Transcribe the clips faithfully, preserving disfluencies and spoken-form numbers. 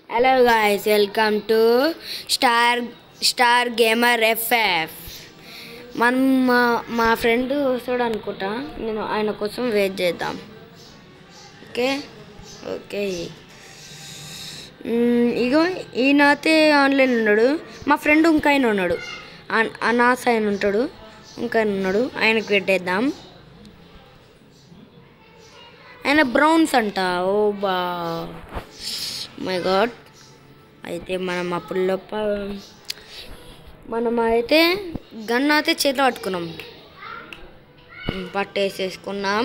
Hello guys, welcome to Star Star Gamer F F. మనం మా మా ఫ్రెండ్ వస్తాడు అనుకుంటా. నేను ఆయన కోసం వెయిట్ చేద్దాం. ఓకే ఓకే ఇగో ఈయనైతే ఆన్లైన్ ఉన్నాడు. మా ఫ్రెండ్ ఇంకా ఆయన ఉన్నాడు, అనాస్ ఆయన ఉంటాడు, ఇంకా ఆయన ఉన్నాడు. ఆయనకు పెట్టేద్దాం. ఆయన బ్రౌన్స్ అంట. ఓ బా మై గాడ్. అయితే మనం అప్పుడు లోప మనం అయితే గన్ అయితే చేతిలో పట్టుకున్నాం, పట్టేసేసుకున్నాం.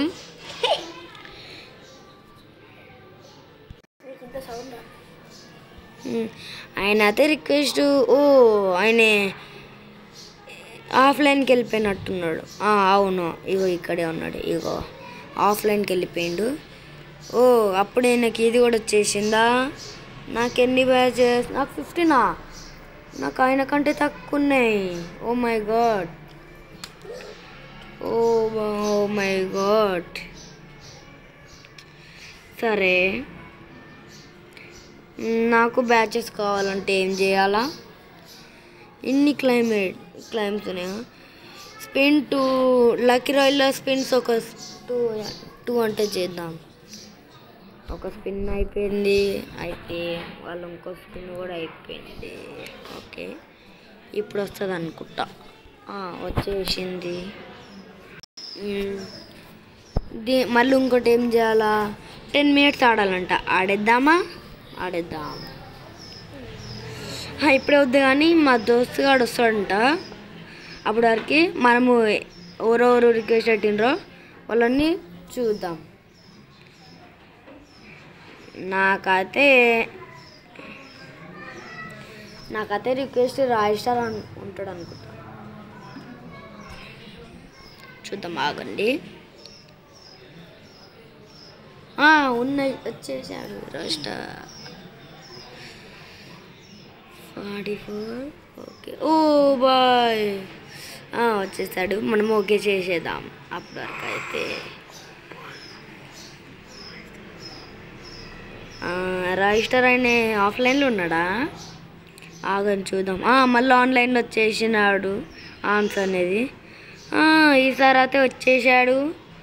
ఆయన అయితే రిక్వెస్ట్, ఓ ఆయన ఆఫ్లైన్కి వెళ్ళిపోయినట్టున్నాడు. అవును, ఇగో ఇక్కడే ఉన్నాడు. ఇగో ఆఫ్లైన్కి వెళ్ళిపోయిండు. ఓ అప్పుడే నాకు ఇది కూడా వచ్చేసిందా? నాకు ఎన్ని బ్యాచెస్? నాకు ఫిఫ్టీనా? నాకు ఆయన కంటే తక్కువ ఉన్నాయి. Oh my god, oh oh my god. సరే, నాకు బ్యాచెస్ కావాలంటే ఏం చేయాలా? ఇన్ని క్లైమేట్ క్లైమ్స్ ఉన్నాయా? స్పిన్ టూ, లక్కీ రాయల్లో స్పిన్స్ ఒక టూ టూ అంటే చేద్దాం. ఒక స్పిన్ అయిపోయింది. అయితే వాళ్ళు ఇంకో స్పిన్ కూడా అయిపోయింది. ఓకే, ఇప్పుడు వస్తుంది అనుకుంటా. వచ్చేసింది. దీ మళ్ళీ ఇంకోటి ఏం చేయాలా? టెన్ మినిట్స్ ఆడాలంట. ఆడేద్దామా? ఆడేద్దాం. ఇప్పుడే వద్దు, కానీ మా దోస్తు గాడు వస్తాడంట. అప్పటి వరకు మనము ఎవరెవరు రిక్వెస్ట్ పెట్టినరో వాళ్ళని చూద్దాం. నాకైతే నాకైతే రిక్వెస్ట్ రాయిస్టార్ అను ఉంటాడు అనుకుంటా. చూద్దాం, ఆగండి. ఉన్నాయి, వచ్చేసాడు రాయిస్టార్ ఫార్టీ ఫోర్. ఓకే, ఓ బాయ్ వచ్చేసాడు. మనం ఓకే చేసేద్దాం. అప్పటి వరకు అయితే రాయిస్టార్ ఆయన ఆఫ్లైన్లో ఉన్నాడా? ఆగని చూద్దాం. మళ్ళీ ఆన్లైన్లో వచ్చేసినాడు ఆన్సర్ అనేది. ఈసారి అయితే వచ్చేసాడు.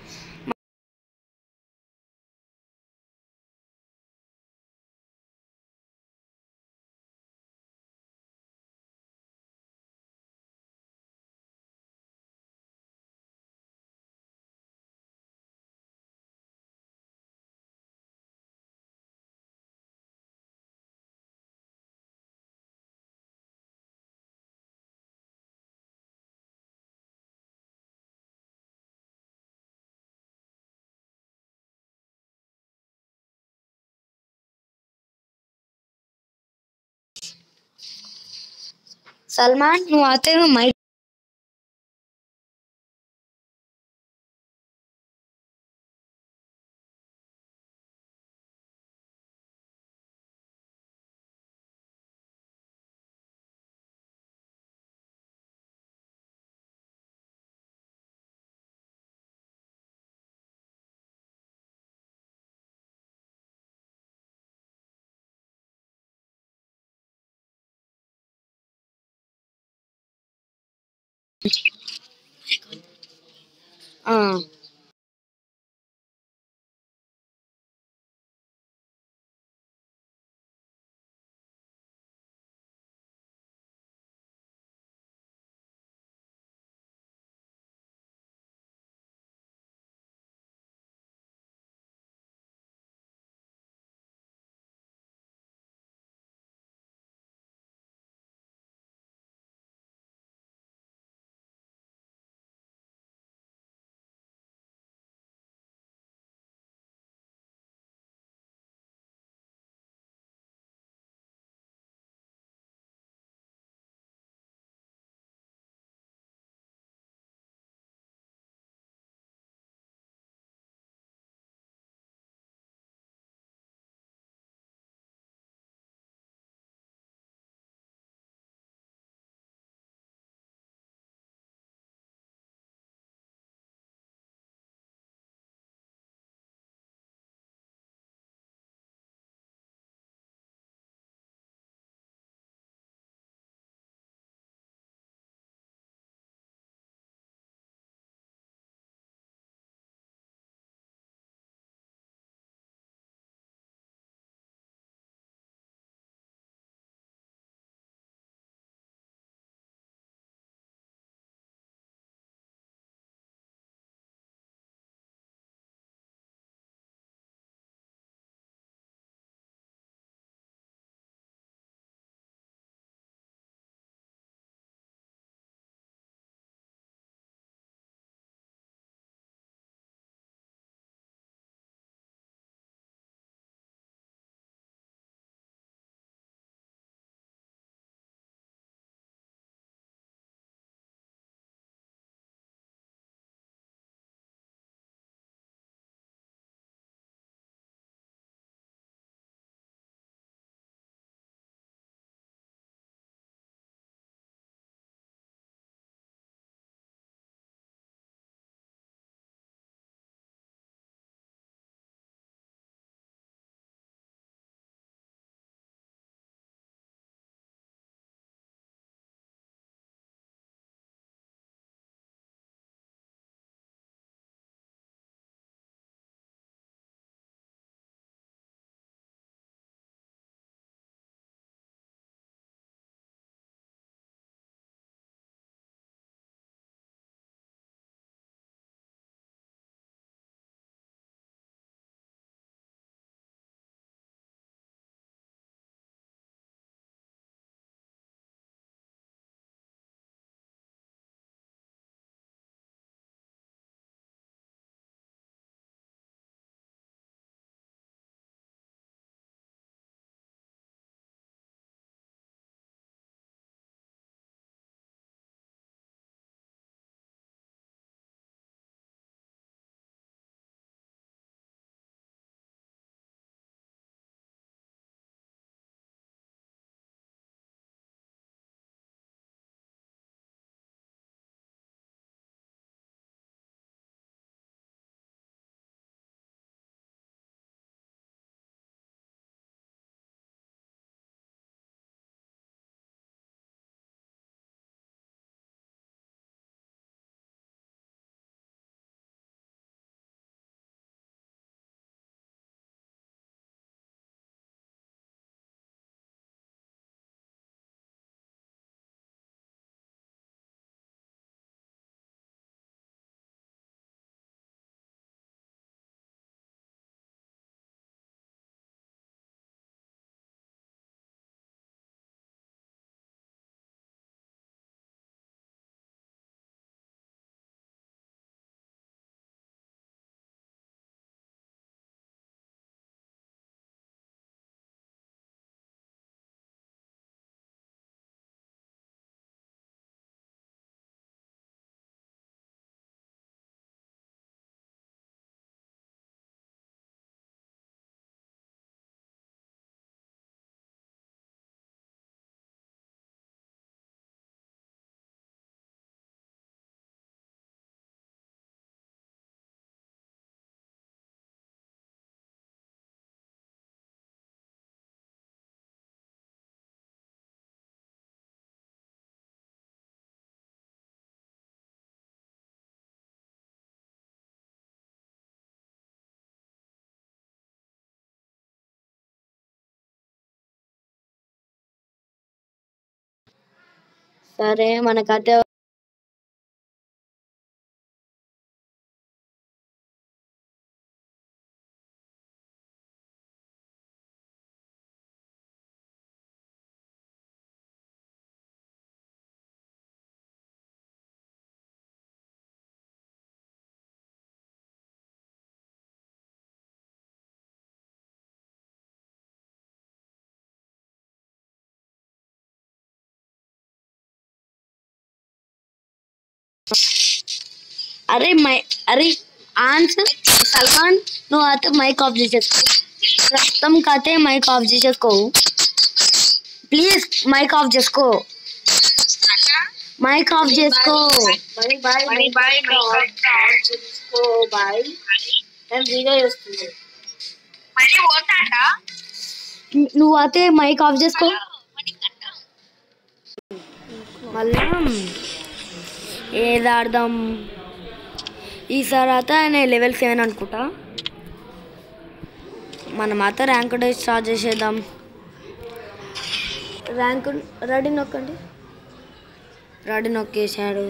सलमान वो आते हुए माइक हाँ సరే మనకైతే అరే మై అరే ఆన్సర్ సల్మాన్ నువ్వు అయితే మైక్ ఆఫ్ చేసేసుకో ప్రస్తుతం కతే మైక్ ఆఫ్ చేసేసుకోవు ప్లీజ్ మైక్ ఆఫ్ చేసుకో మైక్ ఆఫ్ చేసుకో బాయ్ బాయ్ బాయ్ చేసుకో బాయ్ నేను వీడియో చేస్తున్నాను మరి పోతాడా నువ్వు అయితే మైక్ ఆఫ్ చేసుకో మళ్ళా ఏది ఆడదాం ఈసారి అయితే నేను లెవెల్ సెవెన్ అనుకుంటా మనం అయితే ర్యాంక్ డే స్టార్ట్ చేసేద్దాం ర్యాంక్ రెడీ నొక్కండి రెడీ నొక్కేసాడు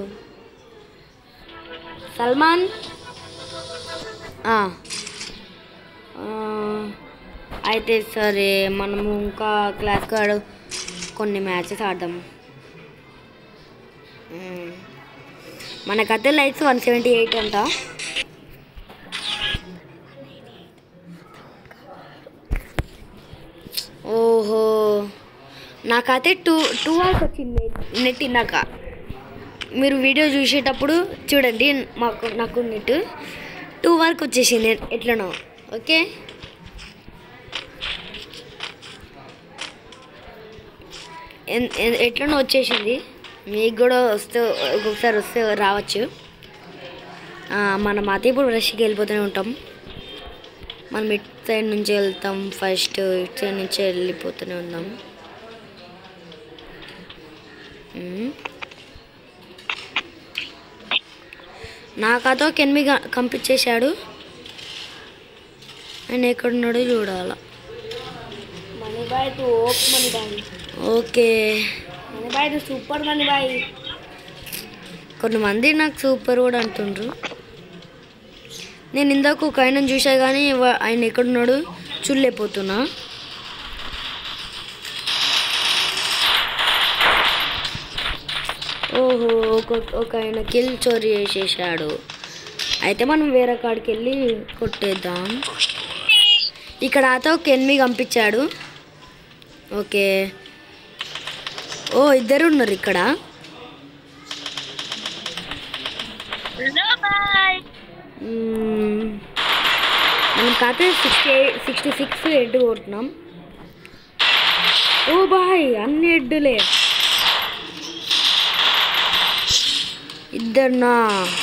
సల్మాన్ అయితే సరే మనము ఇంకా క్లాస్ కాడు కొన్ని మ్యాచెస్ ఆడదాం మనకైతే లైట్స్ వన్ సెవెంటీ ఎయిట్ అంట ఓహో నాకైతే టూ టూ అవర్స్ వచ్చింది నెట్ ఇందాక మీరు వీడియో చూసేటప్పుడు చూడండి మాకు నాకు నెట్ టూ వరకు వచ్చేసింది ఎట్లనో ఓకే ఎట్లనో వచ్చేసింది మీకు కూడా వస్తే ఒక్కొక్కసారి వస్తే రావచ్చు మనం అదే ఇప్పుడు రష్కి వెళ్ళిపోతూనే ఉంటాం మనం ఇటు సైడ్ నుంచి వెళ్తాం ఫస్ట్ ఇటు సైడ్ నుంచి వెళ్ళిపోతూనే ఉన్నాం నాకతో కెన్మి కంపించేశాడు ఆయన ఎక్కడున్నాడో చూడాల ఓకే బాయ్ సూపర్ మనీ బాయ్ కొంతమంది నాకు సూపర్ కూడా అంటుండ్రు నేను ఇందాక ఒక ఆయన చూసా కానీ ఆయన ఎక్కడున్నాడు చూడలేకపోతున్నా ఓహో ఒక ఒక ఆయన కిల్ చోరీ చేసేసాడు అయితే మనం వేరే కాడికి వెళ్ళి కొట్టేద్దాం ఇక్కడ అయితే ఒక ఎనిమిది పంపించాడు ఓకే ఓ ఇద్దరు ఉన్నారు ఇక్కడ మనం కాతే సిక్స్టీ సిక్స్టీ సిక్స్ హెడ్ కొడుతున్నాం ఓ బాయ్ అన్ని హెడ్లే ఇద్దరునా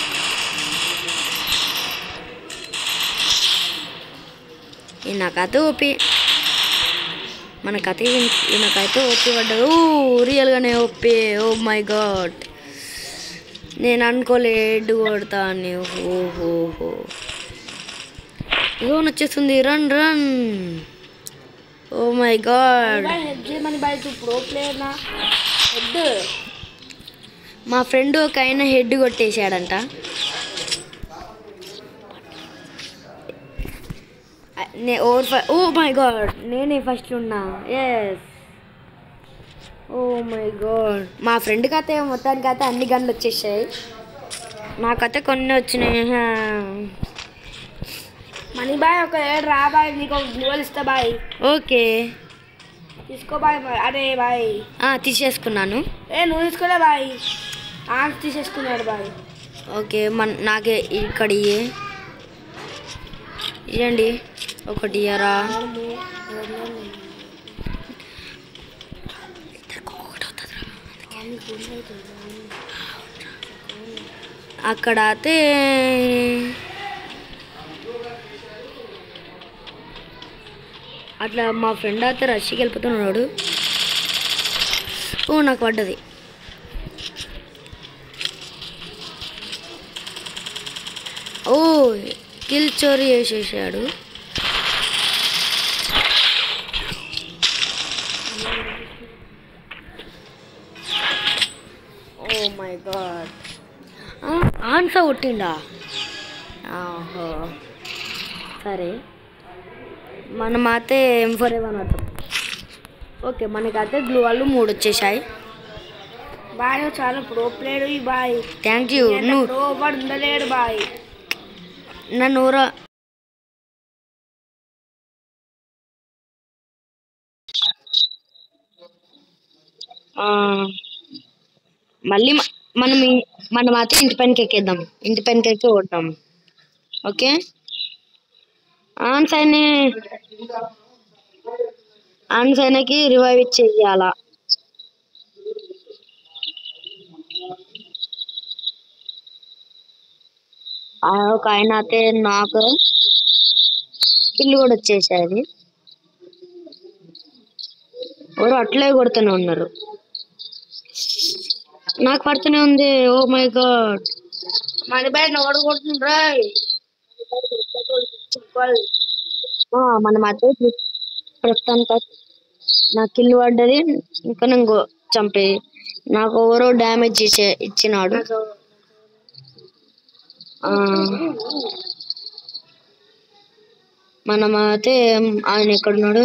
నాకైతే ఓపి మనకైతే నాకైతే ఓపి పడ్డది ఓ రియల్గానే ఓపి ఓ మై గాడ్ నేను అనుకోలే హెడ్ కొడతా అని ఓహోహో ఇగో వచ్చేస్తుంది run run oh my god మా ఫ్రెండ్ ఒక ఆయన హెడ్ కొట్టేశాడంట నే ఓవర్ ఓ మై గాడ్ నేనే ఫస్ట్ ఉన్నా ఎస్ ఓ మై గాడ్ మా ఫ్రెండ్కి అయితే మొత్తానికి అయితే అన్ని గన్లు వచ్చేసాయి నాకైతే కొన్ని వచ్చినాయి మనీ బాయ్ ఒక ఏడు రా బాయ్ నీకు ఒక గ్లూవల్ ఇస్తా బాయ్ ఓకే తీసుకో బాయ్ అరే బాయ్ తీసేసుకున్నాను ఏ నువ్వు తీసుకోలే బాయ్ తీసేసుకున్నాడు బాయ్ ఓకే మన నాకే ఇక్కడ ఇవ్వండి ఒకటి ఇయరా అక్కడ అయితే అట్లా మా ఫ్రెండ్ అయితే రష్కి వెళ్ళిపోతున్నాడు ఓ నాకు పడ్డది ఓ కిల్ చోరీ చేసేసాడు మై గాడ్, ఆన్సర్ కొట్టిండా? ఓహో సరే, మనం అయితే ఎం ఫోర్ ఎవన్ అవుతాం. ఓకే, మనకైతే గ్లూ వాళ్ళు మూడు వచ్చేసాయి. బాయ్ చాలా ప్రో ప్లేయర్ ఈ బాయ్. Thank you. నువ్వు ప్రో వాడు ఉండలేడు బాయ్. నన్ను ఊరా మళ్ళీ మ- మనం ఇ- మనం అయితే ఇంటి పైనకి ఎక్కేద్దాం. ఇంటి పైనకి ఎక్కి కొట్టాం. ఓకే, ఆన్సైనే ఆన్సైనకి రివైవ్ చెయ్యాలా? ఆ ఒక ఆయన అయితే నాకు ఇల్లు కూడా వచ్చేసేది. ఎవరు అట్లే కొడుతూనే ఉన్నారు. నాకు పడుతూనే ఉంది. ఓ మై గాడ్, మనీ బాయ్ నోడు కొడుతుండ్రా. మనం అయితే ప్ర- ప్రస్తుతానికి అయితే నాకు ఇల్లు పడ్డది. ఇంకా నేను గో- చంపే నాకు ఎవరో డ్యామేజ్ ఇచ్చే ఇచ్చినాడు. ఆ, మనం అయితే ఆయన ఎక్కడున్నాడు?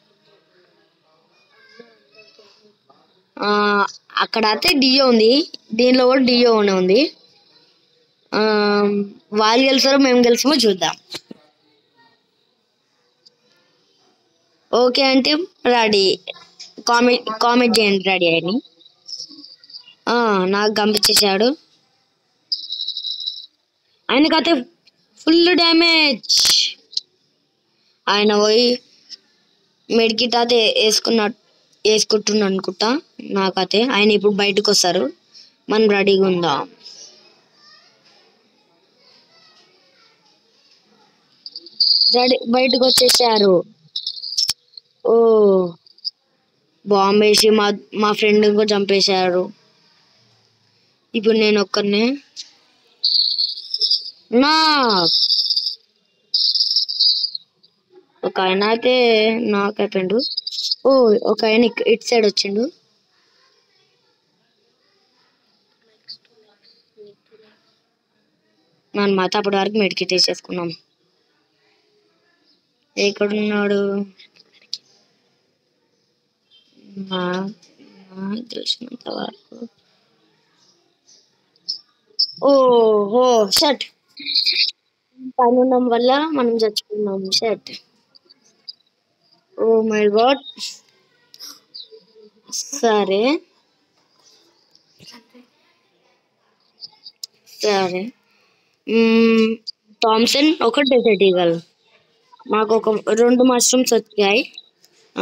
ఆ, అక్కడ అయితే డియో ఉంది. దీనిలో కూడా డియో అని ఉంది. ఆ, వాళ్ళు గెలుస్తారో మేము గెలుస్తామో చూద్దాం. ఓకే అంటే రెడీ, కామెంట్ కామెంట్ చేయండి రెడీ అని. ఆ, నాకు పంపించేశాడు. ఆయనకైతే ఫుల్ డ్యామేజ్. ఆయన పోయి మెడికిట్ అయితే వేసుకున్న వేసుకుంటున్నా అనుకుంటా. నాకైతే ఆయన ఇప్పుడు బయటకు వస్తారు. మనం రెడీగా ఉందాం. రెడీ బయటకు వచ్చేసారు. ఓ, బాంబు వేసి మా మా ఫ్రెండ్ కూడా చంపేశారు. ఇప్పుడు నేను ఒక్కరినే నా ఒక ఆయన అయితే నాకు అయిపోయిండు. ఓ, ఒక ఆయన ఇక్- ఇటు సైడ్ వచ్చిండు. మనం మాత అప్పటి వరకు మెడికిట్ వేసేసుకున్నాం. ఎక్కడున్నాడు? నా నాకు తెలిసినంత వరకు ఓహో షట్, పని ఉండడం వల్ల మనం చచ్చిపోన్నాం. Shut, oh my god. సరే సరే, మ్మ్, థామ్సన్ ఒక డెజర్ట్ ఈగల్. నాకు ఒక రెండు మష్రూమ్స్ వచ్చాయి. ఆ,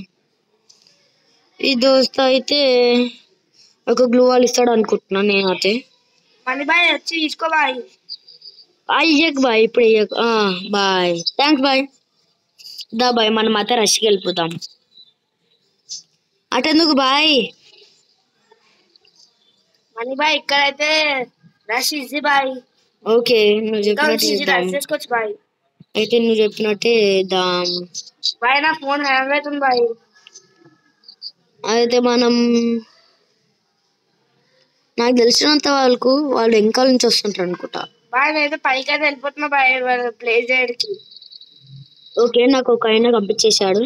ఈ దోస్త అయితే ఒక గ్లూ వాల్ ఇస్తాడు అనుకుంటున్నాను నేనైతే. మనీ బాయ్ వచ్చి తీసుకో బాయ్. అయ్యక్ బాయ్, ఇప్పుడు ఇయ్యక్. బాయ్, థ్యాంక్స్ బాయ్. దా బాయ్, మనం అయితే రష్కి వెళ్ళిపోతాం. అటెందుకు బాయ్? మనీ బాయ్ ఇక్కడైతే రష్ ఈజీ బాయ్. ఓకే, నువ్వు ఇంకా చెప్పినట్టు ఈజీ చేద్దాం. రష్ చేసుకోవచ్చు బాయ్. అయితే నువ్వు చెప్పినట్టే దాం. బాయ్ నా ఫోన్ హ్యాంగ్ అవుతుంది బాయ్. అయితే మనం నాకు తెలిసినంత వాళ్ళకు వాళ్ళు వెనకాల నుంచి వస్తుంటారు అనుకుంటా. బాయ్ నేనైతే పైకి అయితే వెళ్ళిపోతున్నా బాయ్ ప్లే చేయడానికి. ఓకే, నాకు ఒక ఆయన పంపించేశాడు.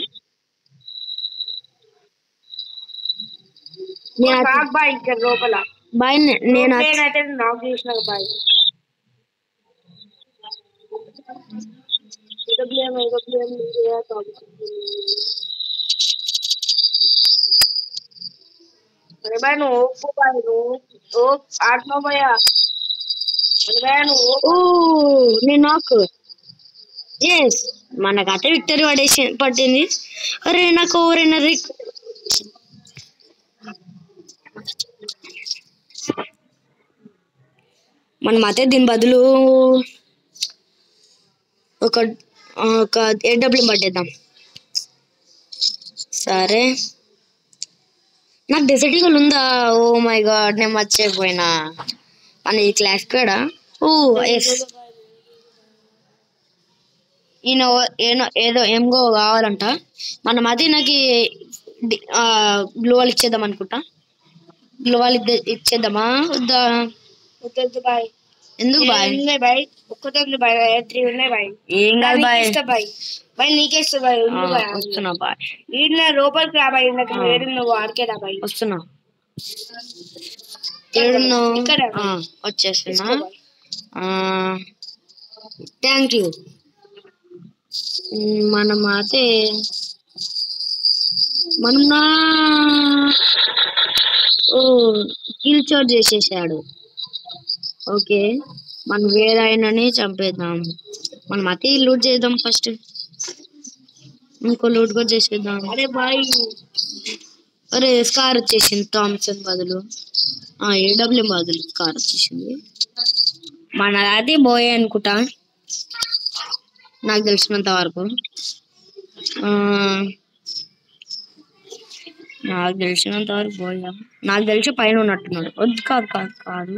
నేను అత- బాగ్ బాయ్ ఇక్కడ లోపల బాయ్ నే- నేను అత- నేనైతే నాక్ చేసిన బాయ్. ఏడబ్ల్యూఎం ఏడబ్ల్యూఎం అరే బాయ్ నువ్వు ఓపు బాయ్ నువ్వు ఓ ఆడుతున్నావు బాయ్. అరే బాయ్ నువ్వు ఓ, నేను నాకు ఎస్ మనకైతే విక్టరీ పడేసి పట్టింది. అరే నాకు ఎవరైనా రిక్ మనం అయితే దీని బదులు ఒక ఒక ఏడబ్ల్యూ పట్టేద్దాం. సరే, నాకు డెజర్ట్ ఈగల్ ఉందా? ఓ మై గాడ్, నేను మర్చిపోయినా. మన ఈ క్లాస్ కూడా. ఓ ఎస్, ఈయన ఏనో ఏదో ఏమో కావాలంట. మనం అది నాకు గ్లోవల్ ఇచ్చేద్దాం అనుకుంటా. గ్లోవాల్ ఇచ్చేద్దామా వద్దా? వద్దు బాయ్. ఎందుకు బాయ్? ఉన్నాయి బాయ్, ఒక్కటే ఉంది బాయ్, త్రీ ఉన్నాయి బాయ్. ఏం కాదు బాయ్. ఇస్తా బాయ్, బాయ్ నీకే ఇస్తా బాయ్. ఉంది బాయ్, వస్తున్నా బాయ్. వీడిన లోపలికి రా బాయ్, నాకు వేరు నువ్వు ఆడికే రా బాయ్. వస్తున్నా. ఏడున్నావు? ఇక్కడ వచ్చేస్తున్నా. Thank you. మనం అయితే మనం నా ఓ కిల్ చార్జ్ చేసేసాడు. ఓకే, మనం వేరే ఆయనని చంపేద్దాం. మనం అతి లూట్ చేద్దాం ఫస్ట్. ఇంకో లూట్ కూడా చేసేద్దాం. అరే బాయ్, అరే స్కార్ వచ్చేసింది థామ్సన్ బదులు. ఏడబ్ల్యూ బదులు స్కార్ వచ్చేసింది. మన అది బోయే అనుకుంటా నాకు తెలిసినంత వరకు. నాకు తెలిసినంత వరకు బోయా. నాకు తెలిసి పైన ఉన్నట్టున్నాడు. వద్దు, కాదు కాదు కాదు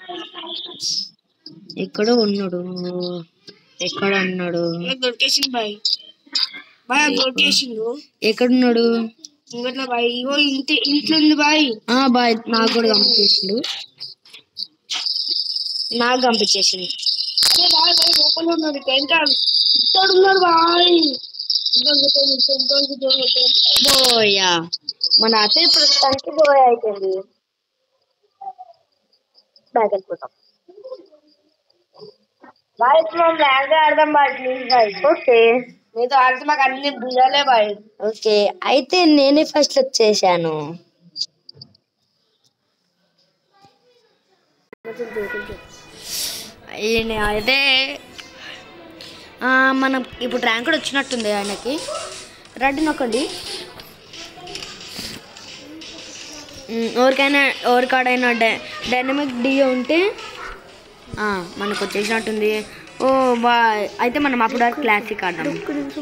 ఎక్కడో ఉన్నాడు. ఎక్కడ ఉన్నాడు? దొరికేసింది బాయ్. బాయ్ దొరికేసిండు. ఎక్కడున్నాడు? ఇంకట్లా బాయ్, ఇగో ఇంటి ఇంట్లో ఉంది బాయ్. బాయ్ నాకు కూడా పంపించేసిండు. నాకు పంపించేసింది. బాయ్ బాయ్ లోపల ఉన్నాడు. టెంకాల్ ఇక్కడ ఉన్నాడు బాయ్. బోయా మన అసలు ప్రస్తుతానికి బోయా అయిపోయింది. బ్యాక్ వెళ్ళిపోతాం. బాయ్ మనం ర్యాంక్ ఆడదాం బాయ్, ప్లీజ్ బాయ్. ఓకే, మీతో ఆడితే మాకు అన్ని బుయ్యాలే బాయ్. ఓకే అయితే నేనే ఫస్ట్ వచ్చేసాను. అయితే మనం ఇప్పుడు ర్యాంక్ కూడా వచ్చినట్టుంది ఆయనకి. రెడ్డి నొక్కండి. ఎవరికైనా ఎవరికాడైనా డై డైనమిక్ డియో ఉంటే మనకు వచ్చేసినట్టుంది. ఓ బా అయితే మనం అప్పుడు క్లాసిక్ ఆడదాం.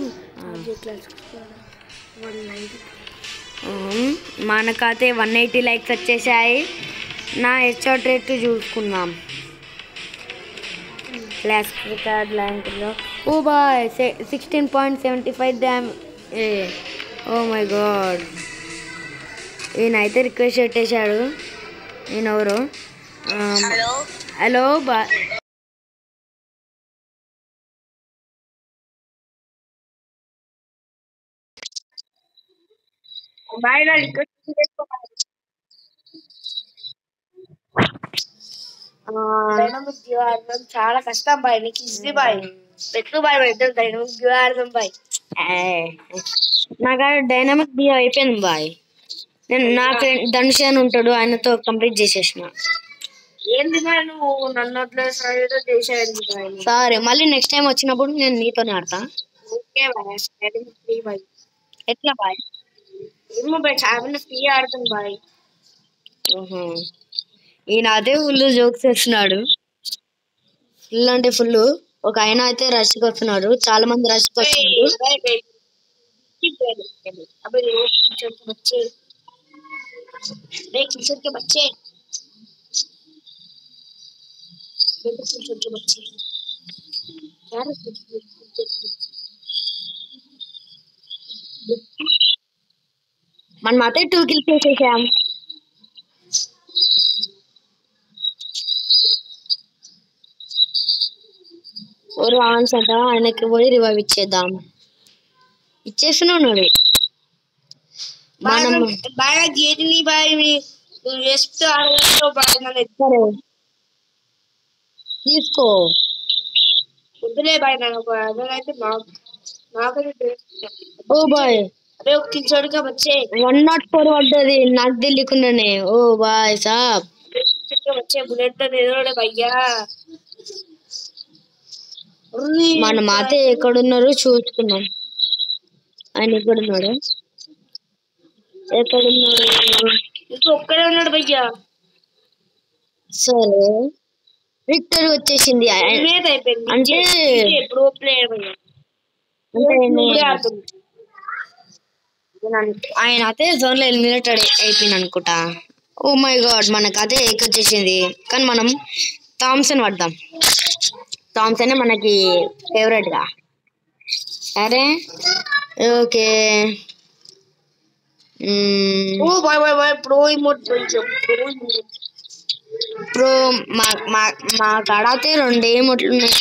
మనకైతే వన్ ఎయిటీ లైక్స్ వచ్చేసాయి. నా హెడ్షాట్ రేట్ చూసుకుందాం. క్లాసిక్ కార్డ్ ల్యాంక్లో ఓ బాయ్ sixteen point seventy five damn. ఏ ఓ మై గాడ్, ఈయనైతే రిక్వెస్ట్ పెట్టేశాడు. ఈయన ఎవరు? హలో బాయ్. బాయ్ నా రిక్వెస్ట్ చేసుకో బాయ్. డైనమిక్ జియో ఆడడం చాలా కష్టం బాయ్, నీకు ఈజీ బాయ్. పెట్టు బాయ్, పెట్టు డైనమిక్ జియో ఆడదాం బాయ్. నాకు డైనమిక్ జియో అయిపోయింది బాయ్. నేను నా ఫ్రెండ్ ధనుష్ అని ఉంటాడు, ఆయనతో కంప్లీట్ చేసేసిన. ఏంది బాయ్ నువ్వు నన్ను వదిలే చేసేది బాయ్. సరే, మళ్ళీ నెక్స్ట్ టైం వచ్చినప్పుడు నేను నీతోనే ఆడతా. ఓకే బాయ్. డైనమిక్ ఫ్రీ బాయ్. ఎట్లా బాయ్? ఏమో బాయ్, చాలా ఫ్రీ ఆడుతుంది బాయ్. ఈయన అదే ఫుల్ జోక్స్ వేస్తున్నాడు. ఫుల్ అంటే ఫుల్. ఒక ఆయన అయితే రష్కి వస్తున్నాడు, చాలా మంది రష్కి వస్తున్నారు. अबे किशोर के बच्चे, देख किशोर के बच्चे, देखो किशोर के बच्चे यार. మన మాతే టూ కిల్ చేసేసాం. ఓ రాన్స్ అంట, ఆయనకి పోయి రివైవ్ ఇచ్చేద్దాం. ఇచ్చేస్తున్నాడు. మనం బాగా గేటిని బాయ్ వేస్ట్ ఆడలో బాయ్ నన్ను ఎత్తారు తీసుకో. వద్దులే బాయ్, నన్ను అదనైతే నాకు ఓ బాయ్, అరే ఒక కిషోర్గా వచ్చే వన్ నాట్ ఫోర్ పడ్డది నాకు తెలియకుండానే. ఓ బాయ్ సాబ్ వచ్చే బుల్లెట్ ఎదురుడే భయ్యా. మన మాతే ఎక్కడున్నారో చూసుకున్నాం. ఆయన ఎక్కడున్నాడు? ఎక్కడున్నాడు? ఇంకా ఒక్కడే ఉన్నాడు భయ్యా. సరే, విక్టర్ వచ్చేసింది. అంటే ఎప్పుడు ప్లేయర్ భయ్యా, ఆయన అయితే జోన్ లో ఎలిమినేటెడ్ అయిపోయింది అనుకుంటా. ఓ మై గాడ్, మనకైతే ఎక్ వచ్చేసింది. కానీ మనం థామ్సన్ పడదాం. థామ్సన్ మనకి ఫేవరెట్ గా. సరే ఓకే, ఓ బాయ్ బాయ్ బాయ్ ప్రో ఇమోట్ కొంచెం ప్రో ఇమోట్. ప్రో మా మా మా కాడ అయితే రెండు ఏమోట్లు ఉన్నాయి.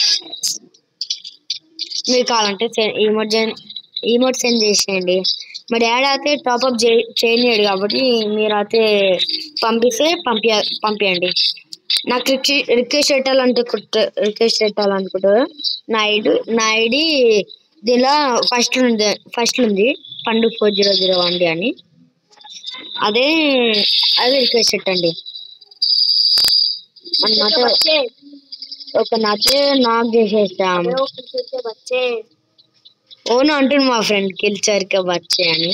మీరు కావాలంటే ఈమోట్ ఈమోట్ సెండ్ చేసేయండి. మా డాడీ అయితే టాప్అప్ చేయలేడు కాబట్టి మీరు అయితే పంపిస్తే పంపి పంపించండి. నాకు రిక్వెస్ట్ పెట్టాలనుకుంటా రిక్వెస్ట్ పెట్టాలనుకుంటారు. నా ఐడి నా ఐడి దీనిలో ఫస్ట్ ఉంది ఫస్ట్ ఉంది పండు four zero zero one D అని. అదే అదే రిక్వెస్ట్ పెట్టండి. బచ్చే ఒక నాకే నాకు చేసేస్తాం. అరే ఓ కిల్చర్ బచ్చే ఓను అంటుంది మా ఫ్రెండ్ కిల్చర్కే వచ్చే అని.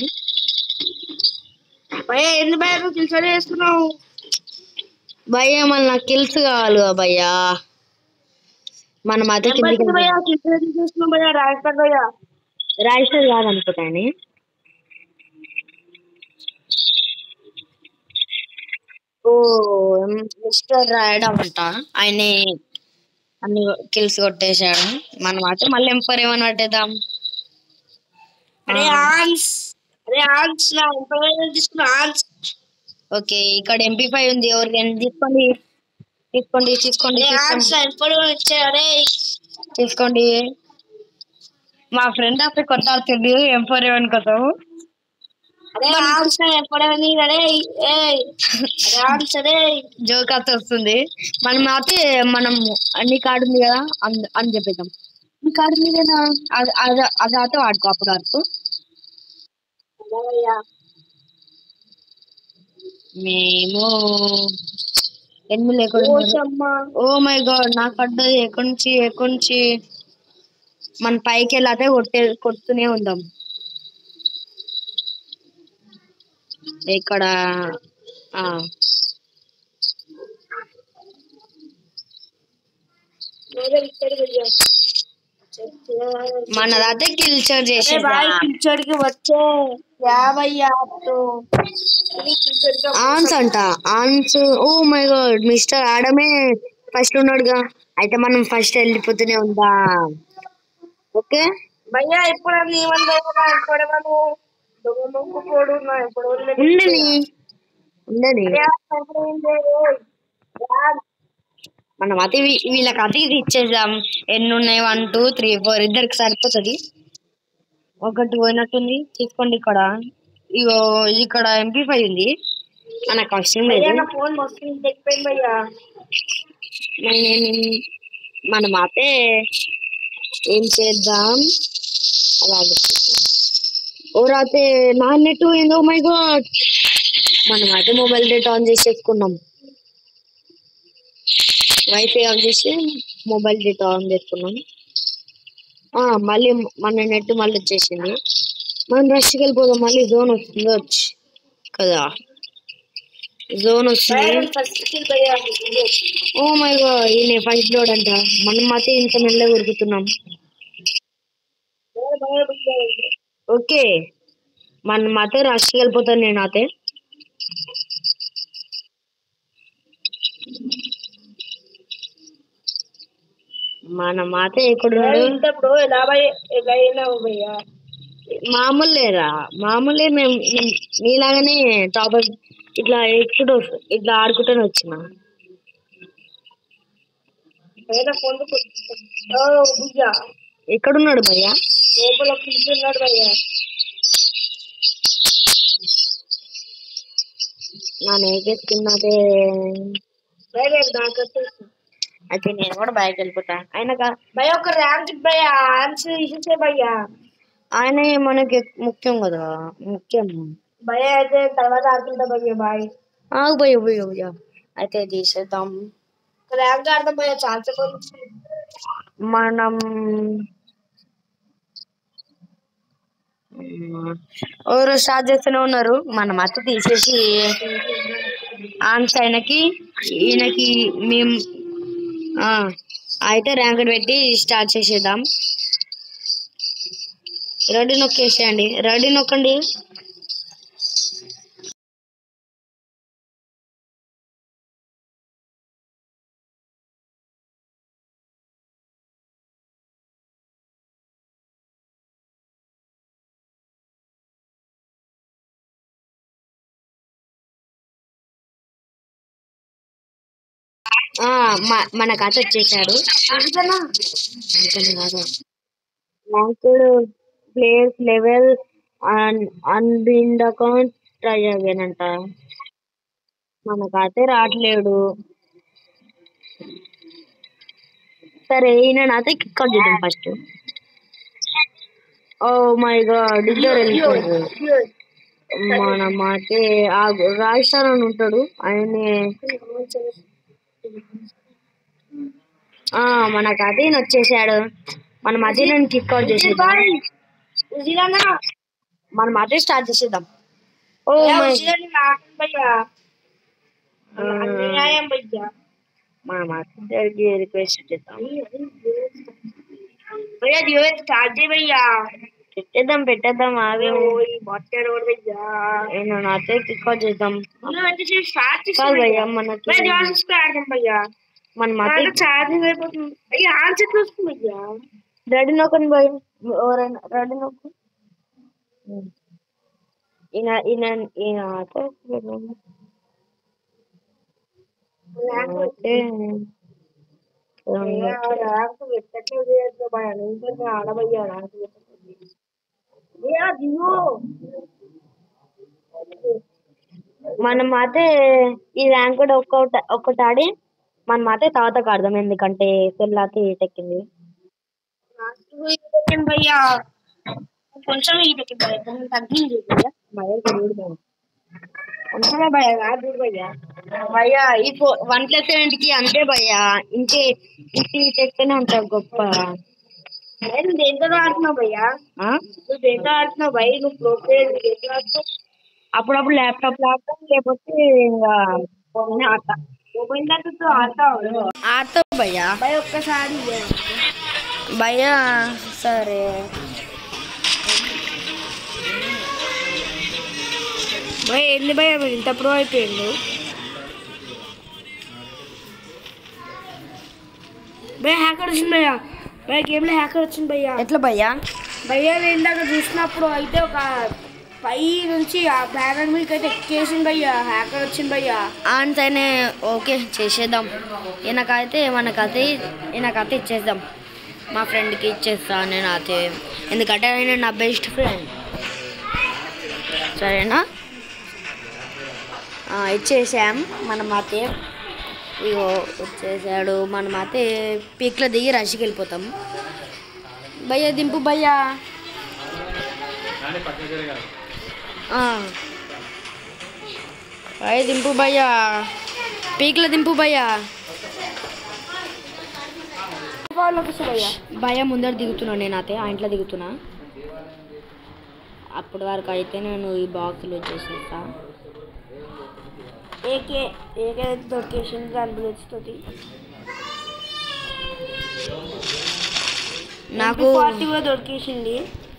భయ్యా ఎన్ని భయ్యా నువ్వు కిల్చర్ చేస్తున్నావు? భయ్యా మళ్ళీ నాకు కిల్స్ కావాలిగా భయ్యా. మనం అదే కిందికి భయ్యా కిల్చర్ చేస్తున్నావు భయ్యా రాజస్థాన్ భయ్యా రాజేశ్వర్ కాదనుకుంటాను. ఓ మిస్టర్ రాయడం అంట. ఆయన అన్ని కిల్స్ కొట్టేశాడు. మనం అయితే మళ్ళీ ఎంపర్ ఏమని పట్టేద్దాం. అరే ఆన్స్ అరే ఆన్స్ నా ఇన్ఫర్మేషన్ తీసుకున్నా ఆన్స్. ఓకే ఇక్కడ ఎంపీ ఫైవ్ ఉంది. ఎవరికైనా తీసుకోండి తీసుకోండి తీసుకోండి ఆన్స్ నా ఇన్ఫర్మేషన్ ఇచ్చే. అరే తీసుకోండి. మా ఫ్రెండ్ అప్పుడు కొట్టాల్సింది ఎంపర్ ఏమని కోసం. అరే ఆన్స్ నా ఇన్ఫర్మేషన్ అరే ఏ ఆన్స్ అరే జోక్ అయితే వస్తుంది. మనం అయితే మనం నీ కార్డు ఉంది కదా అని అని చెప్పేద్దాం. నీ కార్డు మీదేనా అది అది అది అయితే వాడుకో అప్పుడు వరకు. మేము ఎనిమిది లేకుండా ఓ మై గాడ్ నాకు పడ్డది. ఎక్కడి నుంచి ఎక్కడి నుంచి మన పైకి వెళ్ళాతే కొట్టే కొడుతూనే ఉందాం. ఇక్కడ మనదైతే కిల్చర్ చేసే కిల్చర్ కి వచ్చే యాభై ఆన్స్ అంట ఆన్స్. ఓ మై గాడ్ మిస్టర్ ఆడమే ఫస్ట్ ఉన్నాడుగా. అయితే మనం ఫస్ట్ వెళ్ళిపోతూనే ఉందా. ఓకే భయ్యా ఇప్పుడు ఉండని ఉండని మనం అతి వీళ్ళకి అతి ఇది ఇచ్చేద్దాం. ఎన్ని ఉన్నాయి వన్ టూ త్రీ ఫోర్ ఇద్దరికి సరిపోతుంది. ఒకటి పోయినట్టుంది తీసుకోండి. ఇక్కడ ఇగో ఇక్కడ ఎంపీ ఫైవ్ ఉంది. మనకు అవసరం లేదు. మనం అయితే ఏం చేద్దాం అలాగే ఓరైతే నా నెట్ పోయింది. ఓ మై గాడ్ మనం అయితే మొబైల్ డేటా ఆన్ చేసేసుకున్నాం. వైఫై ఆన్ చేసి మొబైల్ డేటా ఆన్ చేసుకున్నాం. మళ్ళీ మన నెట్ మళ్ళీ వచ్చేసింది. మనం రష్కి వెళ్ళిపోదాం. మళ్ళీ జోన్ వస్తుంది వచ్చి కదా జోన్ వస్తుంది. ఓ మై గాడ్ ఈయన ఫస్ట్ లోడ్ అంట. మనం అయితే ఇంత మెల్లగా ఉరుకుతున్నాం. ఓకే మనం అయితే రష్కి వెళ్ళిపోతాను. నేను అయితే మనం అయితే ఎక్కడున్నాడు మామూలు లేరా మామూలే. మేము మీలాగానే టాప్ ఇట్లా ఎక్కుడు ఇట్లా ఆడుకుంటూనే వచ్చిన. ఎక్కడున్నాడు భయ్యా? నా నేకెత్తున్నదే. అయితే నేను కూడా బయటకు వెళ్ళిపోతా. ఆయన ఒక ర్యాంక్ భయ్యా ఆన్సర్ ఇచ్చే భయ్యా. ఆయన మనకి ముఖ్యం కదా ముఖ్యం. భయ్యా అయితే తర్వాత ఆడుతుంటా భయ్యా. బాయ్ ఆగు భయ్య భయ్య భయ్య అయితే తీసేద్దాం. ర్యాంక్ ఆడదాం భయ్యా. ఛాన్స్ మనం ఎవరు స్టార్ట్ చేస్తూనే ఉన్నారు. మనం అత్త తీసేసి ఆన్స్ ఆయనకి ఈయనకి మేము అయితే ర్యాంక్ పెట్టి స్టార్ట్ చేసేద్దాం. రెడీ నొక్కేసేయండి. రెడీ నొక్కండి. ఆ, మ- మన కథ వచ్చేసాడు. ఎందుకన్నా ranked players level unbind account try again అంట. మనకైతే రావట్లేడు. సరే ఈయన నాతో కిక్ అవుట్ చేద్దాం ఫస్ట్. ఓ మై గాడ్ ఇద్దరు వెళ్ళిపోయారు. మన మాటే రాజస్థాన్ అని ఉంటాడు ఆయన. ఆ మనకైతే ఈయన వచ్చేసాడు. మన మధ్య నేను కిక్ అవుట్ చేసేద్దాం. మన మధ్య స్టార్ట్ చేసేద్దాం. ఓ మై భయ్యా అన్యాయం భయ్యా. మన మధ్య రిక్వెస్ట్ చేద్దాం. భయ్యా డ్యూయట్ స్టార్ట్ చేయి భయ్యా. పెట్టేద్దాం పెట్టేద్దాం ఆగే. మాట్లాడు భయ్యా. నేను నాతో కిక్ అవుట్ చేద్దాం. స్టార్ట్ కాదు భయ్యా మనకి ఆడదాం భయ్యా. మన మధ్య ఛార్జింగ్ అయిపోతుంది భయ్యా. ఆన్సర్ వస్తుంది భయ్యా. రెడీ నొక్కండి భయ్. ఎవరైనా రెడీ నొక్కు. ఈయన ఈయన ఈయన మనం అయితే ఈ ర్యాంక్ కూడా ఒక్కొక్క ఒక్కటి ఆడి మనం అయితే తర్వాత ఆడదాం. ఎందుకంటే పెళ్ళాకి ఎక్కింది. భయ్యా కొంచెం ఇది తగ్గింది కొంచెమే భయ్యా. కాదు భయ్యా. భయ్యా ఈ వన్ ప్లస్ సెవెంటీకి అంతే భయ్యా. ఇంకే ఇంటి చెప్తూనే ఉంటావు గొప్ప. నేను దేంతో ఆడుతున్నావు భయ్యా? నువ్వు దేంతో ఆడుతున్నావు భయ్? నువ్వు ప్రో ప్లేయర్ దేంతో ఆడుతున్నావు? అప్పుడప్పుడు ల్యాప్టాప్ ల్యాప్టాప్ లేకపోతే ఇంకా ఆడతా. మొబైల్ దాంతో ఆడతావు ఆడతావు భయ్యా. భయ్ ఒక్కసారి భయ్యా సరే భయ్. ఏంది భయ్యా మీరు ఇంత ప్రో అయిపోయిండు? భయ్యా హ్యాకర్ వచ్చింది భయ్యా. భయ్యా గేమ్లో హ్యాకర్ వచ్చింది భయ్యా. ఎట్లా భయ్యా? భయ్యా నేను ఇందాక చూసినప్పుడు అయితే ఒక పై నుంచి ఆ బ్యానర్ మీకు అయితే ఎక్కేసింది భయ్యా. హ్యాకర్ వచ్చింది భయ్యా. అంతనే ఓకే చేసేద్దాం. ఈయనకైతే మనకైతే ఈయనకైతే ఇచ్చేద్దాం. మా ఫ్రెండ్కి ఇచ్చేస్తా నేను అయితే. ఎందుకంటే ఆయన నా బెస్ట్ ఫ్రెండ్. సరేనా? ఇచ్చేసాం. మనం అయితే ఇగో వచ్చేసాడు. మనం అయితే పీక్లో దిగి రష్కి వెళ్ళిపోతాం. భయ్యా దింపు భయ్యా. భయ్య దింపు భయ్యా. పీక్లో దింపు భయ్యా. భయ్యా ముందర దిగుతున్నా నేను అయితే. ఆ ఇంట్లో దిగుతున్నా. అప్పటి వరకు అయితే నేను ఈ బాక్స్లో వచ్చేసేస్తా. ఏకే ఏకే దొరికేసింది దాని బుల్లెట్స్తోటి. నాకు ఫార్టీ కూడా దొరికేసింది.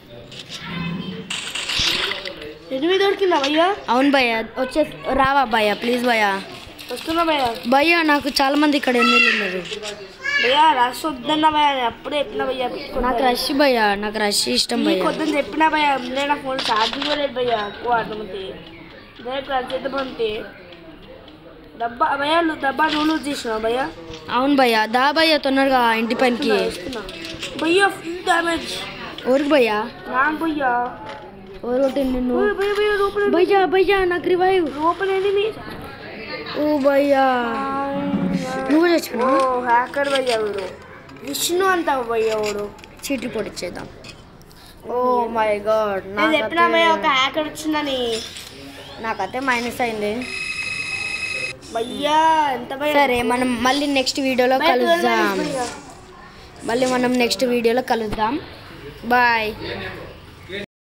ఎనిమిది దొరికిందా భయ్యా? అవును భయ్యా. వచ్చే రావా భయ్యా ప్లీజ్ భయ్యా. వస్తున్నా భయ్యా. భయ్యా నాకు చాలా మంది ఇక్కడ ఎమ్మెల్యే ఉన్నారు. భయ్యా రష్ వద్దన్నా భయ్యా. అప్పుడే చెప్పిన భయ్యా. నాకు రష్ భయ్యా. నాకు రష్ ఇష్టం భయ్యా. కొద్దని చెప్పినా భయ్యా. నేను నా ఫోన్ ఛార్జింగ్ కూడా లేదు భయ్యా. ఎక్కువ అర్థమంటే డైరెక్ట్ రష్ చేద్దామంటే డబ్బా భయ్యా. నువ్వు డబ్బా నువ్వు లూజ్ చేసినావు భయ్యా. అవును భయ్యా. దా భయ్యా తొందరగా ఇంటి పైనకి. భయ్యా ఫుల్ డ్యామేజ్. ఊరికి భయ్యా. నాకు భయ్యా ఎవరు కొట్టింది నిన్ను? భయ్యా భయ్యా లోపల భయ్యా భయ్యా నాకు రివైవ్. లోపల ఎనిమి. ఓ భయ్యా నువ్వు చచ్చిపోయినా? ఓ హ్యాకర్ భయ్యా వీడు. విష్ణు అంతా భయ్యా వాడు. చీటీ పొడిచేద్దాం. ఓ మై గాడ్. నేను చెప్పినా భయ్యా ఒక హ్యాకర్ వచ్చిందని. నాకైతే మైనస్ అయింది భయ్యా. ఎంత భయ్యా? సరే మనం మళ్ళీ నెక్స్ట్ వీడియోలో కలుద్దాం. మళ్ళీ మనం నెక్స్ట్ వీడియోలో కలుద్దాం. బాయ్.